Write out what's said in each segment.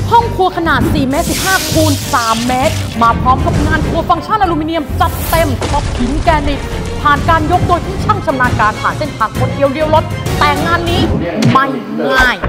ห้องครัวขนาด4 เมตร 15 คูณ 3 เมตรมาพร้อมกับงานครัวฟังก์ชันอลูมิเนียมจัดเต็มท็อปหินแกรนิตผ่านการยกโดยที่ช่างชำนาญการผ่านเส้นทางคนเดียวเลี้ยวรถแต่งานนี้ไม่ง่าย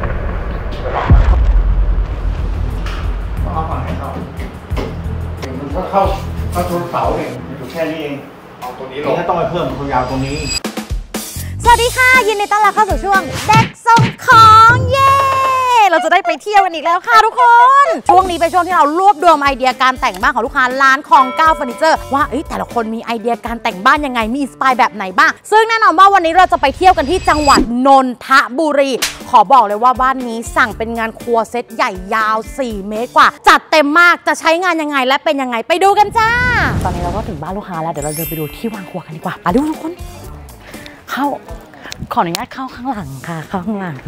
เข้าฝั่งไหนเข้ามันก็เข้าชนเสาเนี่ยอยู่แค่นี้เองเอาตัวนี้ลงถ้าต้องไปเพิ่มความยาวตรงนี้สวัสดีค่ะยินดีต้อนรับเข้าสู่ช่วงเด็กส่งของเย้เราจะได้ไปเที่ยวกันอีกแล้วค่ะทุกคนช่วงนี้เป็นช่วงที่เรารวบรวมไอเดียการแต่งบ้านของลูกค้าร้านคลอง9เฟอร์นิเจอร์ว่าแต่ละคนมีไอเดียการแต่งบ้านยังไงมีสไตล์แบบไหนบ้างซึ่งแน่นอนว่าวันนี้เราจะไปเที่ยวกันที่จังหวัดนนทบุรีขอบอกเลยว่าบ้านนี้สั่งเป็นงานครัวเซตใหญ่ยาว4 เมตรกว่าจัดเต็มมากจะใช้งานยังไงและเป็นยังไงไปดูกันจ้าตอนนี้เราก็ถึงบ้านลูกค้าแล้วเดี๋ยวเราเดินไปดูที่วางครัวกันดีกว่าไปดูทุกคนเข้าขออนุญาตเข้าข้างหลังค่ะเข้าข้างหลัง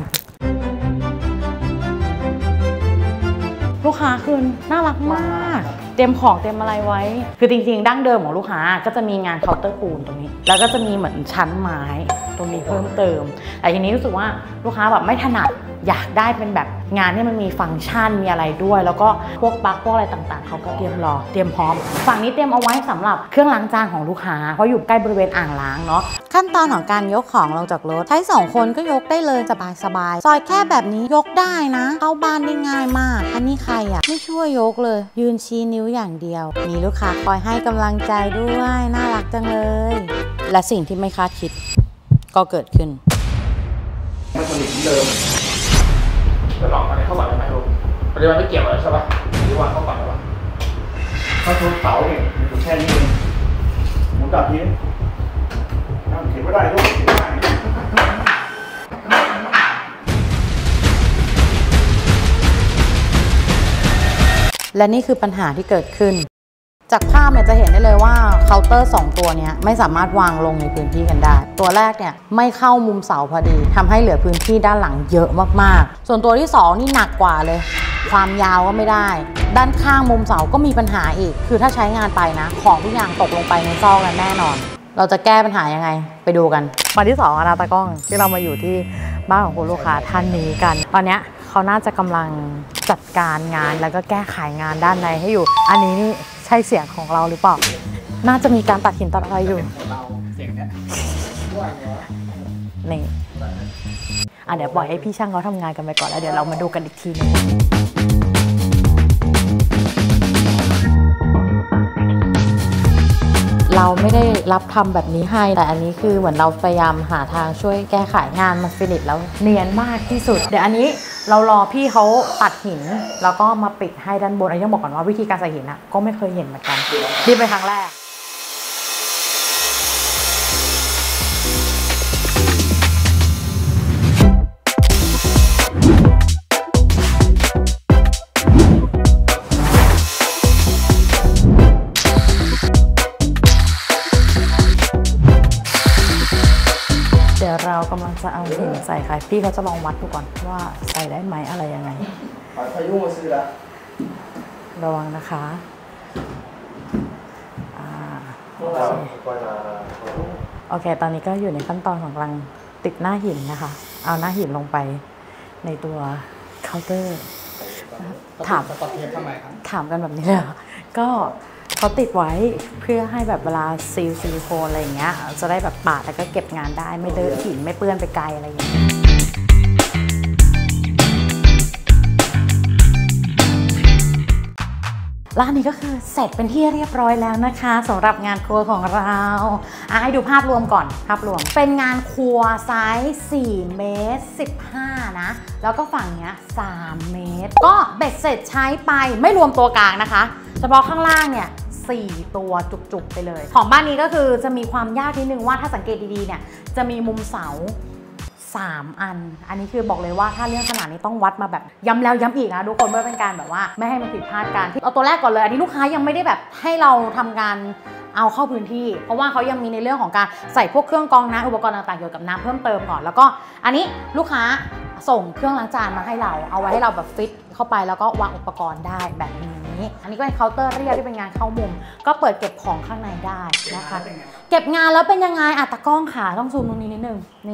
ลูกค้าคือน่ารักมากเตรียมของเตรียมอะไรไว้คือจริงๆดั้งเดิมของลูกค้าก็จะมีงานเคาน์เตอร์ปูนตรงนี้แล้วก็จะมีเหมือนชั้นไม้ตรงนี้เพิ่มเติมแต่ทีนี้รู้สึกว่าลูกค้าแบบไม่ถนัดอยากได้เป็นแบบงานที่มันมีฟังก์ชันมีอะไรด้วยแล้วก็พวกปลั๊กพวกอะไรต่างๆเขาก็เตรียมพร้อมฝั่งนี้เตรียมเอาไว้สำหรับเครื่องล้างจานของลูกค้าเพราะอยู่ใกล้บริเวณอ่างล้างเนาะขั้นตอนของการยกของลงจากรถใช้2 คนก็ยกได้เลยสบายซอยแค่แบบนี้ยกได้นะเข้าบ้านได้ง่ายมากอันนี้ใครไม่ช่วยยกเลยยืนชี้นิ้วอย่างเดียวมีลูกค้าคอยให้กำลังใจด้วยน่ารักจังเลยและสิ่งที่ไม่คาดคิดก็เกิดขึ้นมันผลิตเดิมจะลองอะไรเข้าก่อนได้ไหมลูกปฏิบัติไม่เกี่ยวเลยใช่ป่ะหรือว่าเข้าก่อนหรือเปล่าเข้าชนเสาเนี่ยอยู่แค่นี้เองหมุนกลับนี้เขียนไม่ได้ลูกเขียนไม่ได้และนี่คือปัญหาที่เกิดขึ้นจากภาพเนี่ยจะเห็นได้เลยว่าเคาน์เตอร์2 ตัวนี้ไม่สามารถวางลงในพื้นที่กันได้ตัวแรกเนี่ยไม่เข้ามุมเสาพอดีทำให้เหลือพื้นที่ด้านหลังเยอะมากๆส่วนตัวที่2นี่หนักกว่าเลยความยาวก็ไม่ได้ด้านข้างมุมเสาก็มีปัญหาอีกคือถ้าใช้งานไปนะของทุกอย่างตกลงไปในซอกกันแน่นอนเราจะแก้ปัญหายังไงไปดูกันวันที่2นะตากล้องที่เรามาอยู่ที่บ้านของคุณลูกค้าท่านนี้กันตอนนี้เขาน่าจะกำลังจัดการงานแล้วก็แก้ไขงานด้านในให้อยู่อันนี้นี่ใช่เสียงของเราหรือเปล่าน่าจะมีการตัดหินตัดอะไรอยู่นี่เดี๋ยวปล่อยให้พี่ช่างเขาทำงานกันไปก่อนแล้วเดี๋ยวเรามาดูกันอีกทีนึงเราไม่ได้รับทำแบบนี้ให้แต่อันนี้คือเหมือนเราพยายามหาทางช่วยแก้ไขงานมันฟินิชแล้วเนียนมากที่สุดเดี๋ยวอันนี้เรารอพี่เขาตัดหินแล้วก็มาปิดให้ด้านบนอันนี้ต้องบอกก่อนว่าวิธีการใส่หินก็ไม่เคยเห็นเหมือนกันนี่เป็นครั้งแรกเรากำลังจะเอาหินใส่ค่ะพี่เขาจะลองวัดดูก่อนว่าใส่ได้ไหมอะไรยังไงพายุมาซื้อแล้วระวังนะคะโอเคตอนนี้ก็อยู่ในขั้นตอนของกำลังติดหน้าหินนะคะเอาหน้าหินลงไปในตัวเคาน์เตอร์ถามกันแบบนี้เลยก็เขาติดไว้เพื่อให้แบบเวลาซีลซิลิโคนอะไรอย่างเงี้ยจะได้แบบปาดแล้วก็เก็บงานได้ไม่เลอะหินไม่เปื้อนไปไกลอะไรอย่างเงี้ยร้านนี้ก็คือเสร็จเป็นที่เรียบร้อยแล้วนะคะสำหรับงานครัวของเราให้ดูภาพรวมก่อนภาพรวมเป็นงานครัวไซส์4 เมตร 15นะแล้วก็ฝั่งเนี้ย3 เมตรก็เบ็ดเสร็จใช้ไปไม่รวมตัวกลางนะคะเฉพาะข้างล่างเนี่ย4 ตัวจุกๆไปเลยของบ้านนี้ก็คือจะมีความยากนิดนึงว่าถ้าสังเกตดีๆเนี่ยจะมีมุมเสา3 อันนี้คือบอกเลยว่าถ้าเรื่องขนาดนี้ต้องวัดมาแบบย้ำแล้วย้ำอีกนะทุกคนเพื่อเป็นการแบบว่าไม่ให้มันผิดพลาดกันที่เอาตัวแรกก่อนเลยอันนี้ลูกค้ายังไม่ได้แบบให้เราทำการเอาเข้าพื้นที่เพราะว่าเขายังมีในเรื่องของการใส่พวกเครื่องกรองน้ำอุปกรณ์ต่างๆเกี่ยวกับน้ำเพิ่มเติมก่อนแล้วก็อันนี้ลูกค้าส่งเครื่องล้างจานมาให้เราเอาไว้ให้เราแบบฟิตเข้าไปแล้วก็วางอุปกรณ์ได้แบบนี้อันนี้ก็เป็นเคาน์เตอร์เรียบที่เป็นงานเข้ามุมก็เปิดเก็บของข้างในได้นะคะเก็บงานแล้วเป็นยังไงตากล้องขาต้องซูมตรงนี้นิดนึงนี่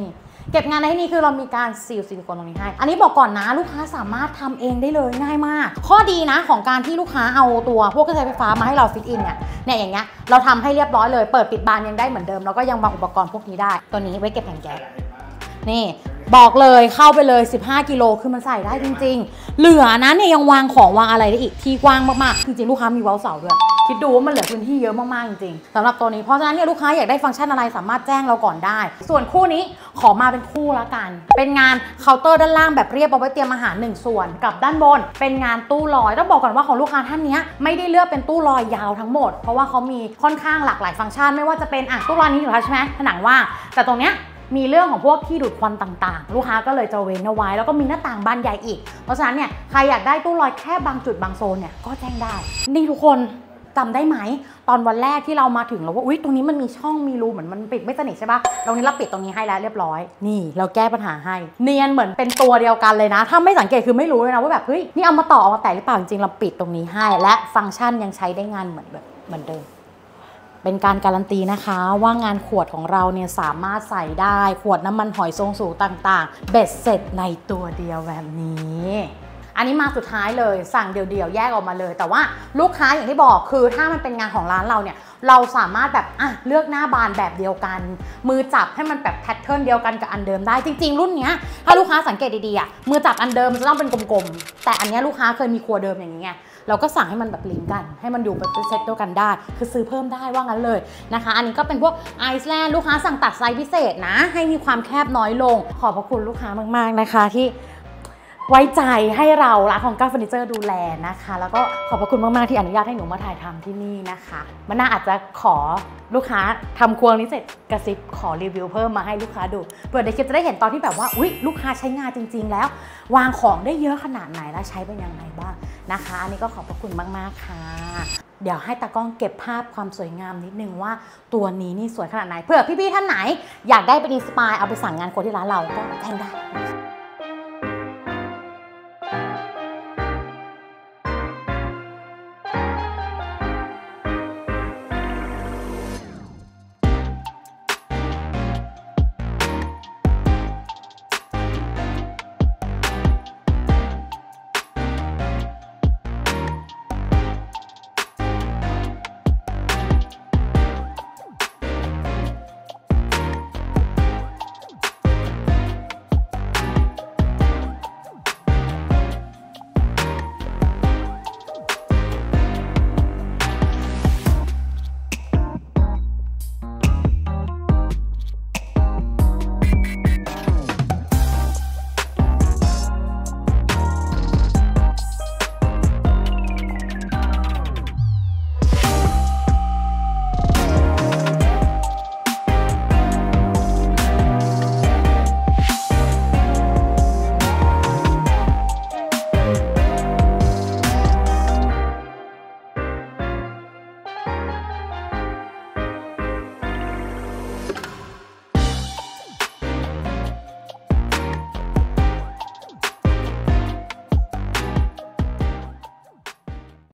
เก็บงานในที่นี้คือเรามีการซีลซิลิโคนตรงนี้ให้อันนี้บอกก่อนนะลูกค้าสามารถทำเองได้เลยง่ายมากข้อดีนะของการที่ลูกค้าเอาตัวพวกเครื่องใช้ไฟฟ้ามาให้เราฟิตอินเนี่ยอย่างเงี้ยเราทำให้เรียบร้อยเลยเปิดปิดบานยังได้เหมือนเดิมแล้วก็ยังวางอุปกรณ์พวกนี้ได้ตัวนี้ไว้เก็บแผ่นแก๊สนี่บอกเลยเข้าไปเลย15กิโลคือมันใส่ได้จริงๆเหลือนะเนี่ยยังวางของวางอะไรได้อีกที่กว้างมากๆจริงๆลูกค้ามีเว้าเสาด้วยคิดดูว่ามันเหลือพื้นที่เยอะมากๆจริงๆสำหรับตัวนี้เพราะฉะนั้นเนี่ยลูกค้าอยากได้ฟังก์ชันอะไรสามารถแจ้งเราก่อนได้ส่วนคู่นี้ขอมาเป็นคู่ละกันเป็นงานเคาน์เตอร์ด้านล่างแบบเรียบเอาไว้เตรียมอาหาร1ส่วนกับด้านบนเป็นงานตู้ลอยต้องบอกก่อนว่าของลูกค้าท่านนี้ไม่ได้เลือกเป็นตู้ลอยยาวทั้งหมดเพราะว่าเขามีค่อนข้างหลากหลายฟังก์ชันไม่ว่าจะเป็นตู้ลอยนี้อยู่แล้วใช่ไหมผนังว่างแต่ตรงเนี้ยมีเรื่องของพวกที่ดูดควันต่างๆลูกค้าก็เลยจะเว้นเอาไว้แล้วก็มีหน้าต่างบานใหญ่อีกเพราะฉะนั้นเนี่ยใครอยากได้ตู้ลอยแค่บางจุดบางโซนเนี่ยก็แจ้งได้นี่ทุกคนจำได้ไหมตอนวันแรกที่เรามาถึงเราว่าอุ๊ยตรงนี้มันมีช่องมีรูเหมือนมันปิดไม่สนิทใช่ปะตรงนี้เราปิดตรงนี้ให้แล้วเรียบร้อยนี่เราแก้ปัญหาให้เนียนเหมือนเป็นตัวเดียวกันเลยนะถ้าไม่สังเกตคือไม่รู้เลยนะว่าแบบเฮ้ยนี่เอามาต่อเอามาแตะหรือเปล่าจริงๆเราปิดตรงนี้ให้และฟังก์ชันยังใช้ได้งานเหมือนเดิมเป็นการการันตีนะคะว่างานขวดของเราเนี่ยสามารถใส่ได้ขวดน้ำมันหอยทรงสูงต่างๆเบ็ดเสร็จในตัวเดียวแบบนี้อันนี้มาสุดท้ายเลยสั่งเดี่ยวๆแยกออกมาเลยแต่ว่าลูกค้าอย่างที่บอกคือถ้ามันเป็นงานของร้านเราเนี่ยเราสามารถแบบเลือกหน้าบานแบบเดียวกันมือจับให้มันแบบแพทเทิร์นเดียวกันกับอันเดิมได้จริงๆรุ่นนี้ถ้าลูกค้าสังเกตดีๆมือจับอันเดิมมันจะต้องเป็นกลมๆแต่อันนี้ลูกค้าเคยมีครัวเดิมอย่างนี้ไงเราก็สั่งให้มันแบบลิงก์กันให้มันอยู่แบบเซตเดียวกันได้คือซื้อเพิ่มได้ว่างั้นเลยนะคะอันนี้ก็เป็นพวกไอซ์แลนด์ลูกค้าสั่งตัดไซส์พิเศษนะให้มีความแคบน้อยลงขอบพระคุณลูกค้ามากๆนะคะที่ไว้ใจให้เราร้านของก้าวเฟอร์นิเจอร์ดูแลนะคะแล้วก็ขอบพระคุณมากๆที่อนุญาตให้หนูมาถ่ายทำที่นี่นะคะมันน่าอาจจะขอลูกค้าทำครัวนี้เสร็จกระซิบขอรีวิวเพิ่มมาให้ลูกค้าดูเผื่อเด็กจะได้เห็นตอนที่แบบว่าอุ๊ยลูกค้าใช้งานจริงๆแล้ววางของได้เยอะขนาดไหนและใช้เป็นยังไงบ้างนะคะอันนี้ก็ขอบพระคุณมากๆค่ะเดี๋ยวให้ตากล้องเก็บภาพความสวยงามนิดนึงว่าตัวนี้นี่สวยขนาดไหนเผื่อพี่ๆท่านไหนอยากได้เป็นอินสปายเอาไปสั่งงานครัวที่ร้านเราก็แจ้งได้